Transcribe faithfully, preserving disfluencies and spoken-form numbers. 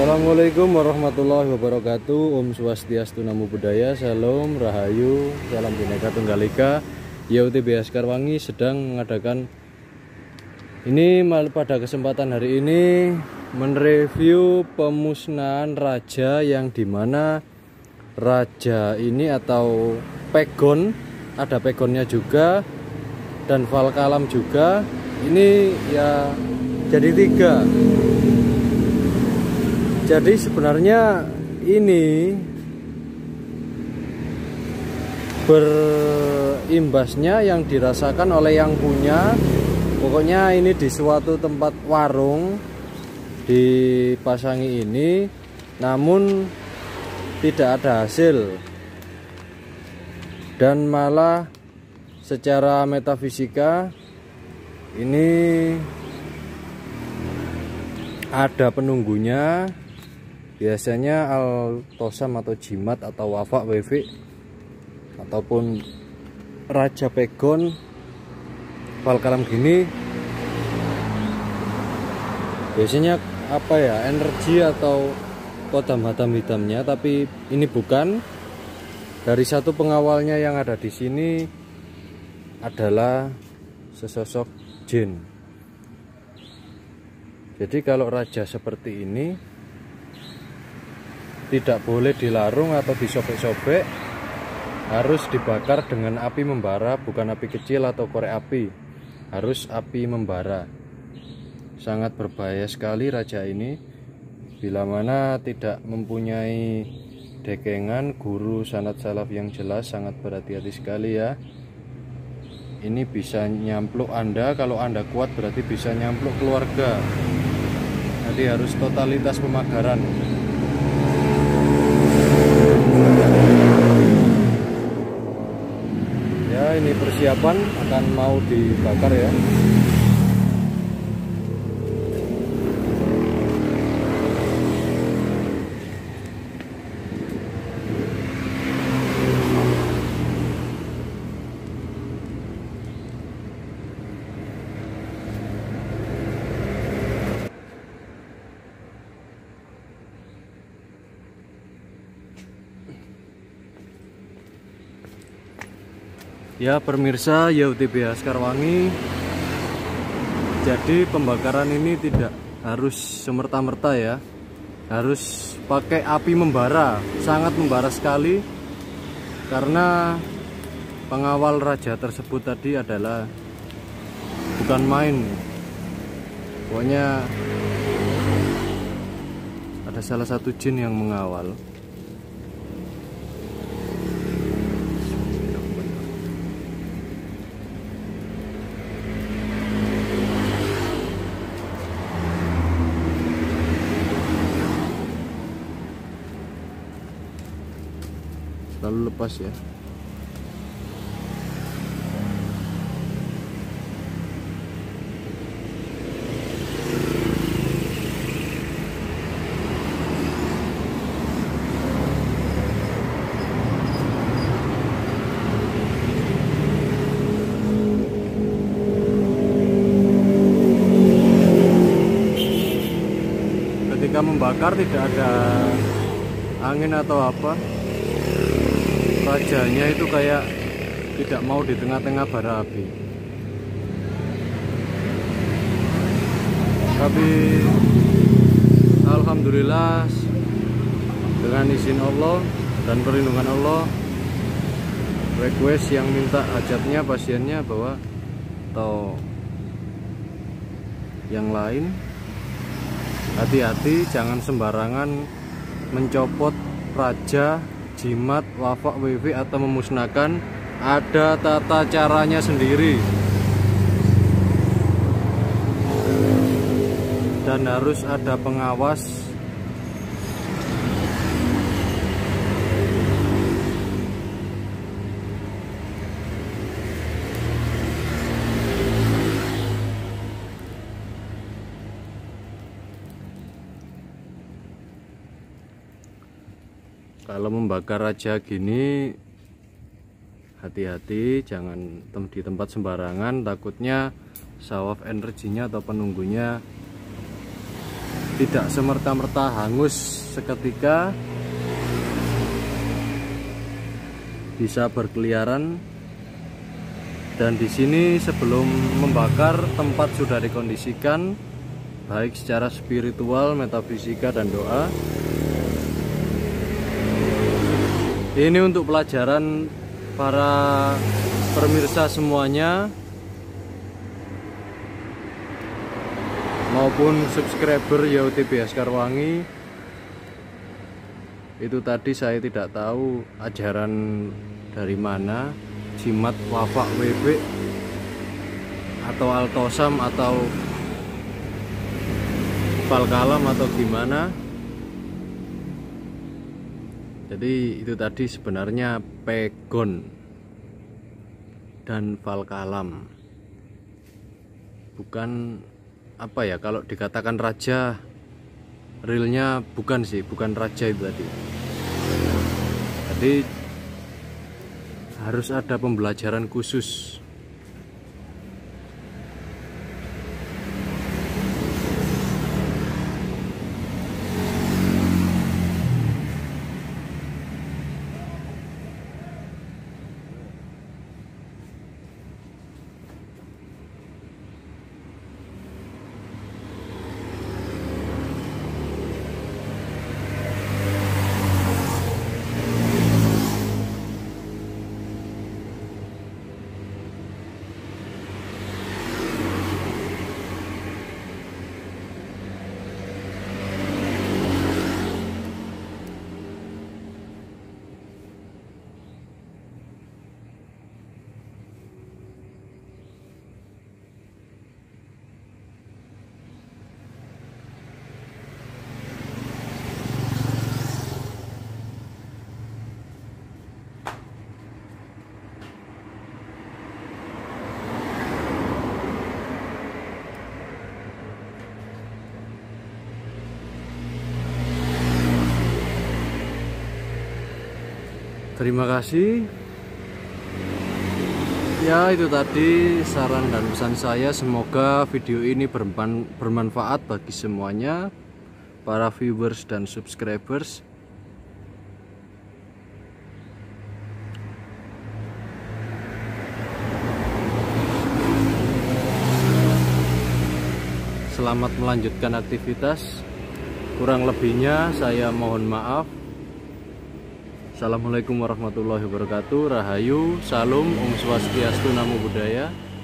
Assalamualaikum warahmatullahi wabarakatuh. Om Swastiastu, Namo Buddhaya, Salam Rahayu, Salam Bhinneka Tunggal Ika. Y U T B Askarwangi sedang mengadakan ini pada kesempatan hari ini mereview pemusnahan raja, yang dimana raja ini atau pegon, ada pegonnya juga dan valkalam juga. Ini ya jadi tiga. Jadi sebenarnya ini berimbasnya yang dirasakan oleh yang punya. Pokoknya ini di suatu tempat warung dipasangi ini, namun tidak ada hasil, dan malah secara metafisika ini ada penunggunya. Biasanya Altosam atau Jimat atau Wafak W V ataupun Raja Pegon valkalam gini, biasanya apa ya, energi atau kodam hatam hitamnya, tapi ini bukan. Dari satu pengawalnya yang ada di sini adalah sesosok jin. Jadi kalau raja seperti ini tidak boleh dilarung atau disobek-sobek, harus dibakar dengan api membara, bukan api kecil atau korek api, harus api membara. Sangat berbahaya sekali raja ini, bila mana tidak mempunyai dekengan guru sanad salaf yang jelas. Sangat berhati-hati sekali ya. Ini bisa nyampluk Anda, kalau Anda kuat berarti bisa nyampluk keluarga. Nanti harus totalitas pemagaran. Ya, ini persiapan akan mau dibakar ya. Ya pemirsa Y U T B Askarwangi, jadi pembakaran ini tidak harus semerta-merta ya, harus pakai api membara, sangat membara sekali, karena pengawal raja tersebut tadi adalah bukan main. Pokoknya ada salah satu jin yang mengawal. Lalu lepas ya. Ketika membakar tidak ada angin atau apa, rajanya itu kayak tidak mau di tengah-tengah bara api. Tapi alhamdulillah dengan izin Allah dan perlindungan Allah, request yang minta hajatnya pasiennya bahwa atau yang lain, hati-hati jangan sembarangan mencopot raja, jimat, wafak, W V atau memusnahkan. Ada tata caranya sendiri dan harus ada pengawas. Kalau membakar raja gini, hati-hati jangan di tempat sembarangan, takutnya sawaf energinya atau penunggunya tidak semerta-merta hangus seketika, bisa berkeliaran. Dan di sini sebelum membakar, tempat sudah dikondisikan baik secara spiritual, metafisika, dan doa. Ini untuk pelajaran para pemirsa semuanya maupun subscriber Y O T B Sekarwangi. Itu tadi saya tidak tahu ajaran dari mana, jimat wafak W B atau altosam atau falkalam atau gimana. Jadi itu tadi sebenarnya pegon dan falkalam, bukan apa ya, kalau dikatakan raja, realnya bukan sih, bukan raja itu tadi. Jadi harus ada pembelajaran khusus. Terima kasih. Ya, itu tadi saran dan pesan saya. Semoga video ini bermanfaat bagi semuanya, para viewers dan subscribers. Selamat melanjutkan aktivitas. Kurang lebihnya saya mohon maaf. Assalamualaikum warahmatullahi wabarakatuh. Rahayu, Salam, Om Swastiastu, Namo Buddhaya.